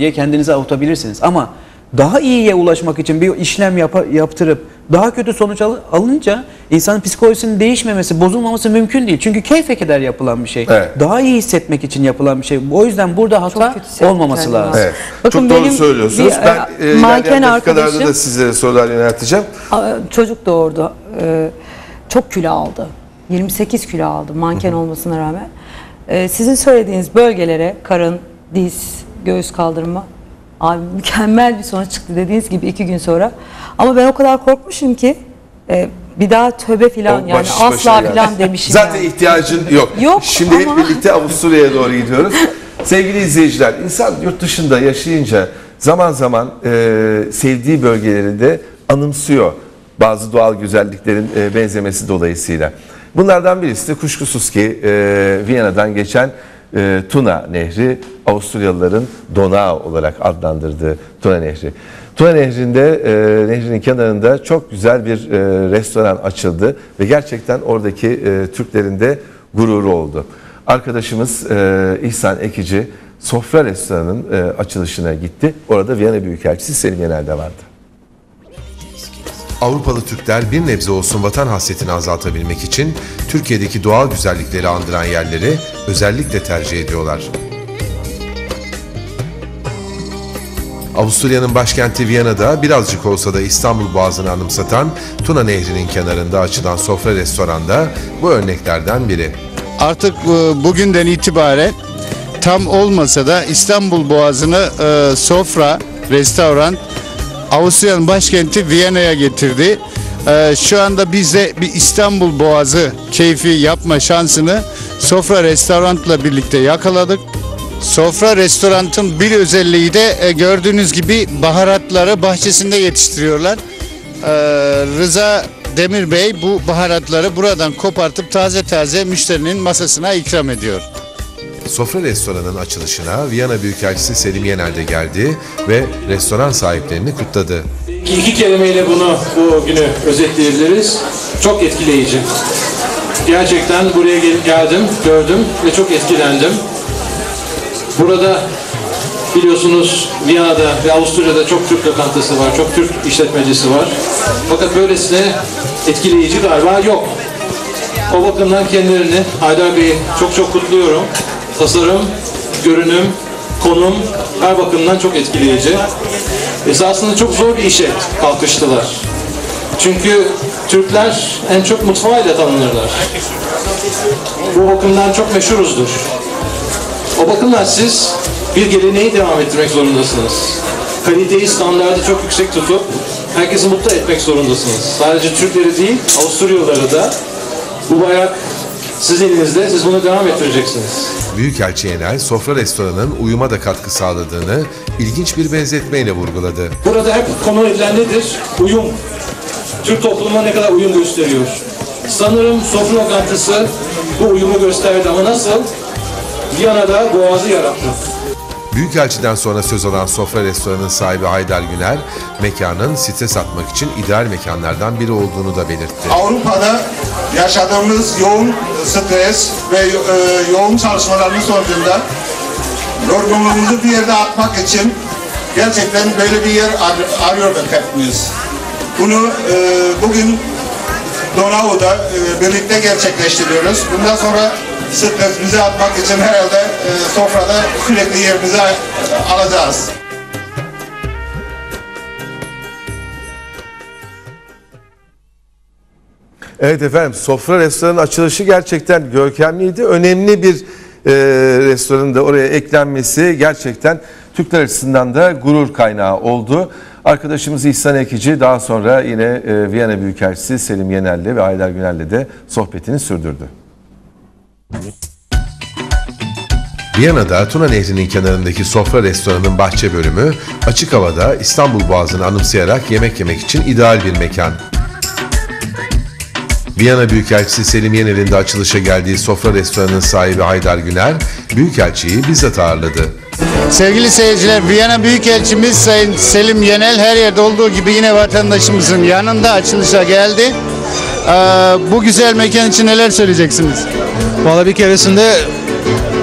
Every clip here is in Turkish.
diye kendinizi avutabilirsiniz. Ama daha iyiye ulaşmak için bir işlem yaptırıp daha kötü sonuç alınca insanın psikolojisinin değişmemesi, bozulmaması mümkün değil. Çünkü keyfe keder yapılan bir şey. Evet. Daha iyi hissetmek için yapılan bir şey. O yüzden burada hata olmaması lazım. Evet. Bakın, çok doğru söylüyorsunuz. Ben ilerleyen dakikalarda da sizlere sorular yönelteceğim. Çocuk doğurdu. Çok kilo aldı. 28 kilo aldı manken olmasına rağmen. Sizin söylediğiniz bölgelere karın, diz, göğüs kaldırma, abi mükemmel bir sonuç çıktı dediğiniz gibi 2 gün sonra. Ama ben o kadar korkmuşum ki bir daha tövbe filan yani asla filan demişim. Zaten yani. ihtiyacın yok. Şimdi hep birlikte Avusturya'ya doğru gidiyoruz. Sevgili izleyiciler, insan yurt dışında yaşayınca zaman zaman sevdiği bölgelerinde anımsıyor bazı doğal güzelliklerin benzemesi dolayısıyla. Bunlardan birisi de kuşkusuz ki Viyana'dan geçen Tuna Nehri, Avusturyalıların Donau olarak adlandırdığı Tuna Nehri. Tuna Nehri'nde, nehrinin kenarında çok güzel bir restoran açıldı ve gerçekten oradaki Türklerin de gururu oldu. Arkadaşımız İhsan Ekici Sofra Restoranı'nın açılışına gitti. Orada Viyana Büyükelçisi Selim Yenel de vardı. Avrupalı Türkler bir nebze olsun vatan hasretini azaltabilmek için Türkiye'deki doğal güzellikleri andıran yerleri özellikle tercih ediyorlar. Avusturya'nın başkenti Viyana'da birazcık olsa da İstanbul Boğazı'nı anımsatan Tuna Nehri'nin kenarında açılan Sofra Restoran'da bu örneklerden biri. Artık bugünden itibaren tam olmasa da İstanbul Boğazı'nı Sofra Restoran Avusturya'nın başkenti Viyana'ya getirdi. Şu anda biz de bir İstanbul Boğazı keyfi yapma şansını Sofra Restoran'la birlikte yakaladık. Sofra Restoran'ın bir özelliği de gördüğünüz gibi baharatları bahçesinde yetiştiriyorlar. Rıza Demir Bey bu baharatları buradan kopartıp taze taze müşterinin masasına ikram ediyor. Sofra Restoran'ın açılışına Viyana Büyükelçisi Selim Yenel de geldi ve restoran sahiplerini kutladı. İki kelimeyle bu günü özetleyebiliriz. Çok etkileyici. Gerçekten buraya geldim, gördüm ve çok etkilendim. Burada biliyorsunuz Viyana'da ve Avusturya'da çok Türk lokantası var, çok Türk işletmecisi var. Fakat böylesine etkileyici galiba yok. O bakımdan kendilerini Haydar Bey'i çok kutluyorum. Tasarım, görünüm, konum her bakımdan çok etkileyici. Esasında çok zor bir işe kalkıştılar. Çünkü Türkler en çok mutfağıyla tanınırlar. Bu bakımdan çok meşhuruzdur. O bakımdan siz bir geleneği devam ettirmek zorundasınız. Kaliteyi, standardı çok yüksek tutup herkesi mutlu etmek zorundasınız. Sadece Türkleri değil, Avusturyalıları da. Bu bayrak sizin elinizde, siz bunu devam ettireceksiniz. Büyükelçi Yenel, Sofra Restoranı'nın uyuma da katkı sağladığını ilginç bir benzetmeyle vurguladı. Burada hep konu edilen nedir? Uyum. Türk toplumuna ne kadar uyum gösteriyor? Sanırım sofra lokantası bu uyumu gösterdi ama nasıl? Viyana'da boğazı yarattı. Büyükelçiden sonra söz alan Sofra Restoranı'nın sahibi Haydar Güner, mekanın stres atmak için ideal mekanlardan biri olduğunu da belirtti. Avrupa'da yaşadığımız yoğun stres ve yoğun çalışmalarımız sonucunda yorgunluğumuzu bir yerde atmak için gerçekten böyle bir yer arıyorduk hepimiz. Bunu bugün Donau'da birlikte gerçekleştiriyoruz. Bundan sonra stresimizi atmak için herhalde sofrada sürekli yerimizi alacağız. Evet efendim, Sofra Restoranı'nın açılışı gerçekten görkemliydi. Önemli bir restoranın da oraya eklenmesi gerçekten Türkler açısından da gurur kaynağı oldu. Arkadaşımız İhsan Ekici daha sonra yine Viyana Büyükelçisi Selim Yenel'le ve Haydar Güner'le de sohbetini sürdürdü. Viyana'da Tuna Nehri'nin kenarındaki Sofra Restoranı'nın bahçe bölümü açık havada İstanbul Boğazı'nı anımsayarak yemek yemek için ideal bir mekan. Viyana Büyükelçisi Selim Yenel'in de açılışa geldiği Sofra Restoranı'nın sahibi Haydar Güner, Büyükelçiyi bizzat ağırladı. Sevgili seyirciler, Viyana Büyükelçimiz Sayın Selim Yenel her yerde olduğu gibi yine vatandaşımızın yanında açılışa geldi. Bu güzel mekan için neler söyleyeceksiniz? Vallahi bir keresinde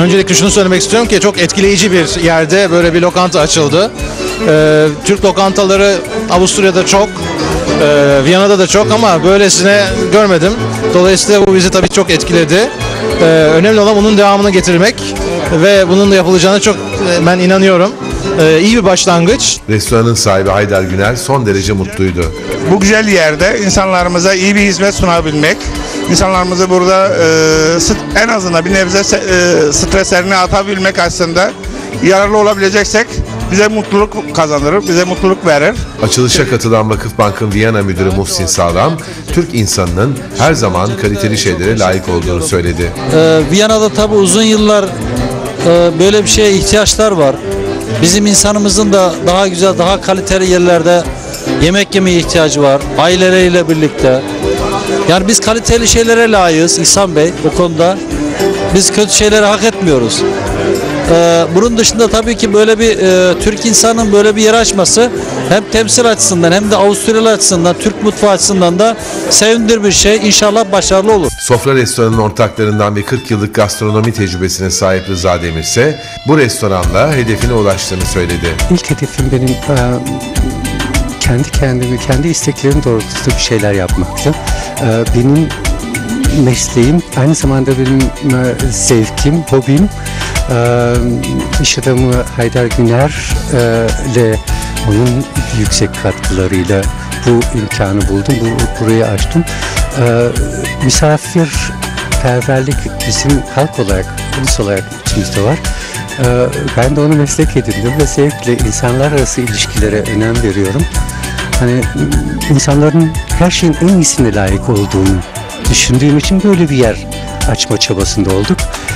öncelikle şunu söylemek istiyorum ki çok etkileyici bir yerde böyle bir lokanta açıldı. Türk lokantaları Avusturya'da çok, Viyana'da da çok ama böylesine görmedim. Dolayısıyla bu bizi tabii çok etkiledi. Önemli olan bunun devamını getirmek ve bunun da yapılacağına çok ben inanıyorum. İyi bir başlangıç. Restoranın sahibi Haydar Güner son derece mutluydu. Bu güzel yerde insanlarımıza iyi bir hizmet sunabilmek, insanlarımızı burada en azından bir nebze streslerini atabilmek aslında yararlı olabileceksek bize mutluluk kazandırır, bize mutluluk verir. Açılışa katılan Vakıfbank'ın Viyana Müdürü Muhsin Sağlam, Türk insanının her zaman kaliteli şeylere layık olduğunu söyledi. Viyana'da tabii uzun yıllar böyle bir şeye ihtiyaçlar var. Bizim insanımızın da daha güzel, daha kaliteli yerlerde yemek yemeye ihtiyacı var. Aileleriyle birlikte. Yani biz kaliteli şeylere layığız İhsan Bey bu konuda. Biz kötü şeyleri hak etmiyoruz. Bunun dışında tabii ki böyle bir Türk insanın böyle bir yer açması hem temsil açısından hem de Avusturyalı açısından, Türk mutfağı açısından da sevindir bir şey. İnşallah başarılı olur. Sofra restoranının ortaklarından bir 40 yıllık gastronomi tecrübesine sahip Rıza Demir ise bu restoranla hedefine ulaştığını söyledi. İlk hedefim benim kendi kendimi, kendi isteklerim doğrultusunda bir şeyler yapmaktı. Benim mesleğim, aynı zamanda benim zevkim, hobim. İş adamı Haydar Güner'le onun yüksek katkılarıyla bu imkanı buldum, burayı açtım. Misafirperverlik bizim halk olarak, ulus olarak içimizde var. Ben de onu meslek edindim ve zevkle insanlar arası ilişkilere önem veriyorum. Hani insanların her şeyin en iyisine layık olduğunu düşündüğüm için böyle bir yer açma çabasında olduk.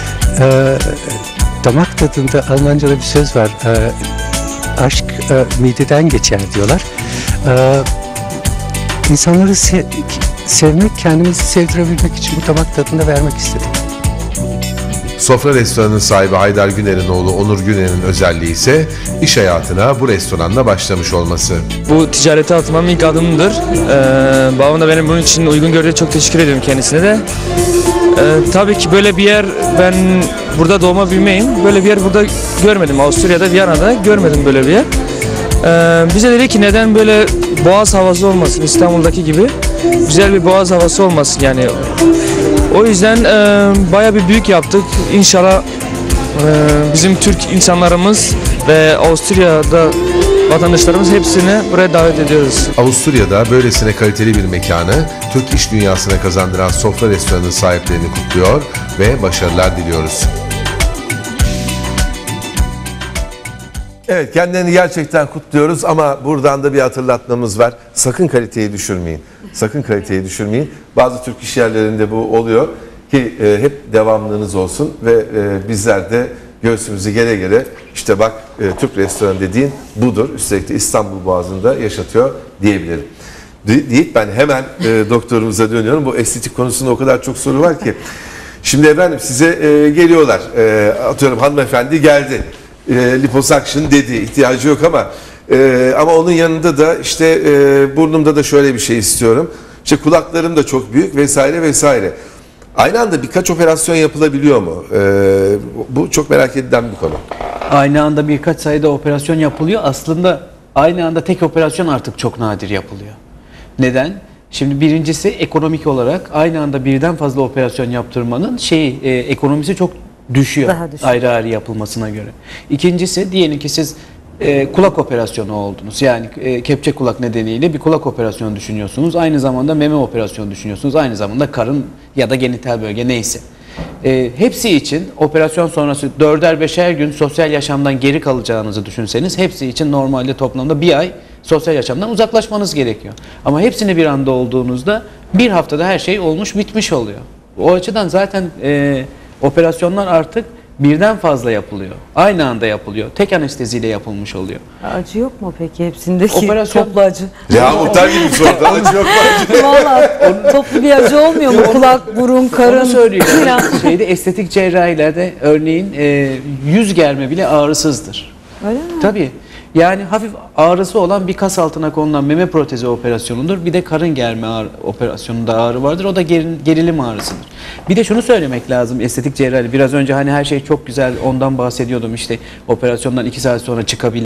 Damak tadında Almanca'da bir söz var. Aşk mideden geçer diyorlar. İnsanları sevmek, kendimizi sevdirebilmek için bu damak tadında vermek istedim. Sofra restoranının sahibi Haydar Güner'in oğlu Onur Güner'in özelliği ise iş hayatına bu restoranla başlamış olması. Bu ticarete atmam ilk adımdır. Babam da benim bunun için uygun gördüğü, çok teşekkür ediyorum kendisine de. Tabii ki böyle bir yer, ben burada doğma büyümeyim. Böyle bir yer burada görmedim. Avusturya'da, Viyana'da görmedim böyle bir yer. Bize dedi ki neden böyle boğaz havası olmasın, İstanbul'daki gibi güzel bir boğaz havası olmasın yani. O yüzden bayağı bir büyük yaptık. İnşallah bizim Türk insanlarımız ve Avusturya'da vatandaşlarımız hepsini buraya davet ediyoruz. Avusturya'da böylesine kaliteli bir mekanı Türk iş dünyasına kazandıran Sofra restoranının sahiplerini kutluyor ve başarılar diliyoruz. Evet, kendilerini gerçekten kutluyoruz ama buradan da bir hatırlatmamız var. Sakın kaliteyi düşürmeyin. Sakın kaliteyi düşürmeyin. Bazı Türk iş yerlerinde bu oluyor ki hep devamlılığınız olsun ve bizler de göğsümüzü gere gere işte bak Türk restoranı dediğin budur. Üstelik de İstanbul Boğazı'nda yaşatıyor diyebilirim. Deyip ben hemen doktorumuza dönüyorum. Bu estetik konusunda o kadar çok soru var ki. Şimdi efendim size geliyorlar. Atıyorum hanımefendi geldi. Liposuction dedi, ihtiyacı yok ama onun yanında da işte burnumda da şöyle bir şey istiyorum. İşte kulaklarım da çok büyük vesaire vesaire. Aynı anda birkaç operasyon yapılabiliyor mu? Bu çok merak edilen bir konu. Aynı anda birkaç sayıda operasyon yapılıyor. Aslında aynı anda tek operasyon artık çok nadir yapılıyor. Neden? Şimdi birincisi ekonomik olarak aynı anda birden fazla operasyon yaptırmanın ekonomisi çok düşüyor. Ayrı ayrı yapılmasına göre. İkincisi diyelim ki siz kulak operasyonu oldunuz. Yani kepçe kulak nedeniyle bir kulak operasyonu düşünüyorsunuz. Aynı zamanda meme operasyonu düşünüyorsunuz. Aynı zamanda karın ya da genital bölge neyse. Hepsi için operasyon sonrası 4'er 5'er gün sosyal yaşamdan geri kalacağınızı düşünseniz hepsi için normalde toplamda bir ay sosyal yaşamdan uzaklaşmanız gerekiyor. Ama hepsini bir anda olduğunuzda bir haftada her şey olmuş bitmiş oluyor. O açıdan zaten operasyonlar artık birden fazla yapılıyor. Aynı anda yapılıyor. Tek anesteziyle yapılmış oluyor. Acı yok mu peki hepsindeki Operasyon- toplu acı? Ya muhtar gibi sordu. Acı yok mu acı? Valla toplu bir acı olmuyor mu? Kulak, burun, karın. Onu söylüyor. Estetik cerrahilerde örneğin yüz germe bile ağrısızdır. Öyle mi? Tabii. Yani hafif ağrısı olan bir kas altına konulan meme protezi operasyonudur. Bir de karın germe operasyonunda ağrı vardır. O da gerilim ağrısıdır. Bir de şunu söylemek lazım estetik cerrahi. Biraz önce hani her şey çok güzel, ondan bahsediyordum, işte operasyondan 2 saat sonra çıkabilir.